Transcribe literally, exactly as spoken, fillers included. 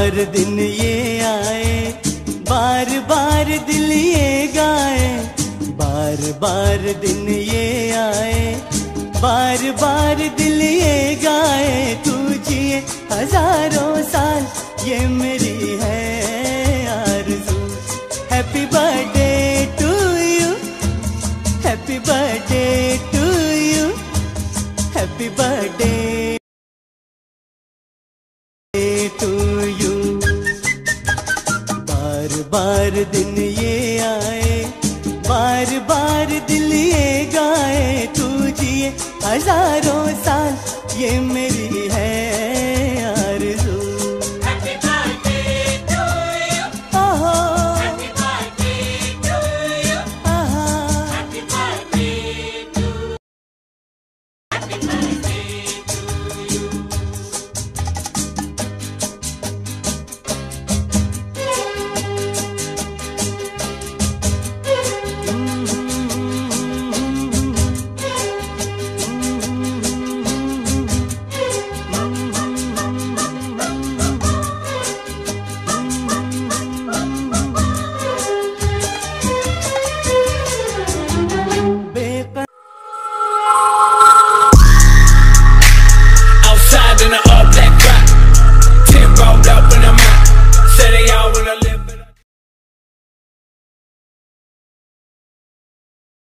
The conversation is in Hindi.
बार दिन ये आए, बार बार दिल ये गाए। बार बार दिन ये आए, बार बार दिल ये गाए। तू जिए हजारों साल, ये मेरी है आरज़ू। Happy birthday to you, happy birthday to you, happy birthday to you. बार बार दिन ये आए, बार बार दिल ये गाए। तू जिए हजारों साल, ये मेरी है